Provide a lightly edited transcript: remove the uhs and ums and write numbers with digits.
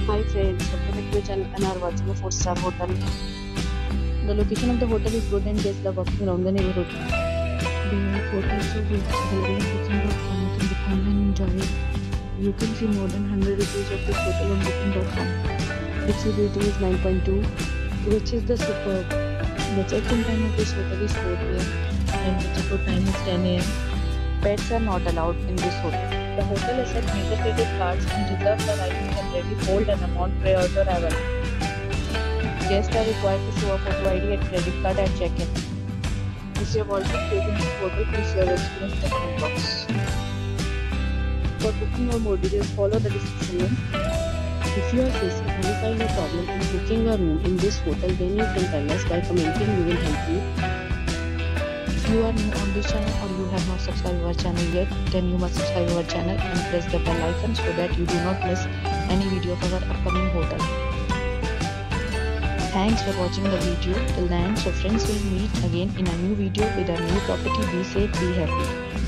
Hi friends, welcome back to the channel and are watching a 4-star hotel. The location of the hotel is good and guests love walking around the neighborhood. The hotel is so good, available in booking.com. You can book online and enjoy it. You can see more than 100 reviews of this hotel on booking.com. Its rating is 9.2, which is the superb. The check-in time of this hotel is 4 p.m. and the check-out time is 10 a.m. Pets are not allowed in this hotel. The hotel accepts major credit cards and reserves the right to temporarily hold an amount prior to arrival. Guests are required to show a photo ID and credit card at check-in. If you have already stayed in this hotel, please share your experience in the comment box. For booking or more details, follow the description link. If you are facing any kind of problem in booking a room in this hotel, then you can tell us by commenting. We will help you. If you are new on this channel or you have not subscribed our channel yet, then you must subscribe our channel and press the bell icon so that you do not miss any video of our upcoming hotel. Thanks for watching the video till the end. So friends, will meet again in a new video with a new property. Be safe, be happy.